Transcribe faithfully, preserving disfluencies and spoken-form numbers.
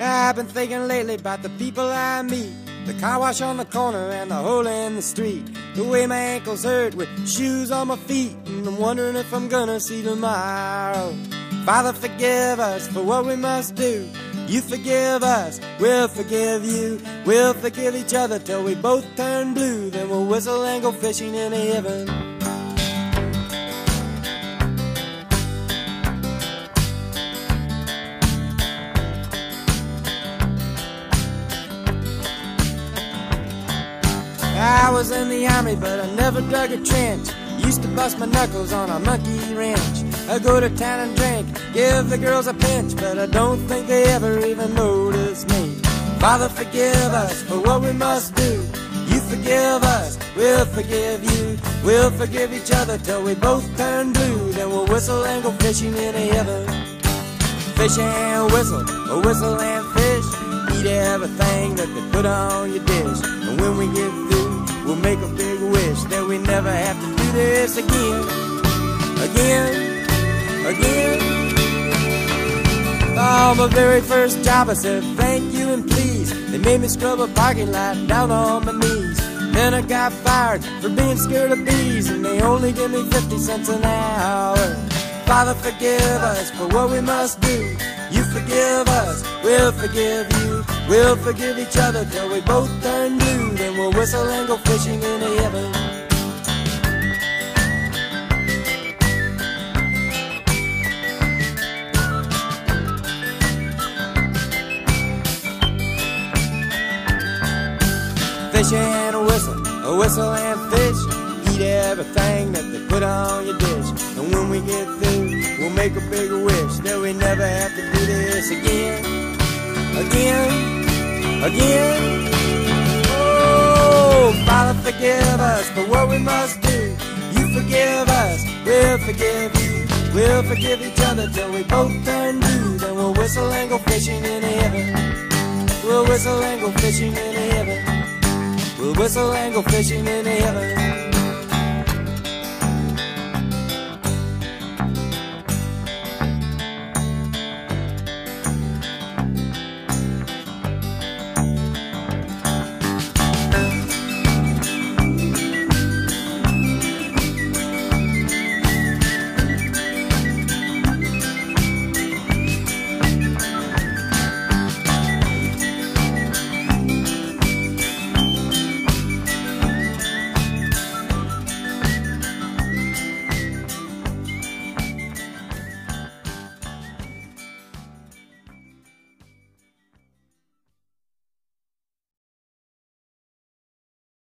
I've been thinking lately about the people I meet, the car wash on the corner and the hole in the street, the way my ankles hurt with shoes on my feet, and I'm wondering if I'm gonna see tomorrow. Father, forgive us for what we must do. You forgive us, we'll forgive you. We'll forgive each other till we both turn blue. Then we'll whistle and go fishing in heaven. I was in the army, but I never dug a trench. Used to bust my knuckles on a monkey wrench. I go to town and drink, give the girls a pinch, but I don't think they ever even notice me. Father, forgive us for what we must do. You forgive us, we'll forgive you. We'll forgive each other till we both turn blue. Then we'll whistle and go fishing in heaven. Fish and whistle, or whistle and fish. Eat everything that they put on your dish. And when we get through, we'll make a big wish that we never have to do this again. Again. Again. On my very first job I said thank you and please. They made me scrub a parking lot down on my knees. Then I got fired for being scared of bees, and they only give me fifty cents an hour. Father, forgive us for what we must do. You forgive us, we'll forgive you. We'll forgive each other till we both turn blue. Then we'll whistle and go fishing in heaven. Fish and a whistle, a whistle and fish. Eat everything that they put on your dish. And when we get through, we'll make a big wish that we never have to do this again. Again, again. Oh, Father, forgive us for what we must do. You forgive us, we'll forgive you. We'll forgive each other till we both turn blue. Then we'll whistle and go fishing in heaven. We'll whistle and go fishing in heaven. We'll whistle and go fishing in heaven.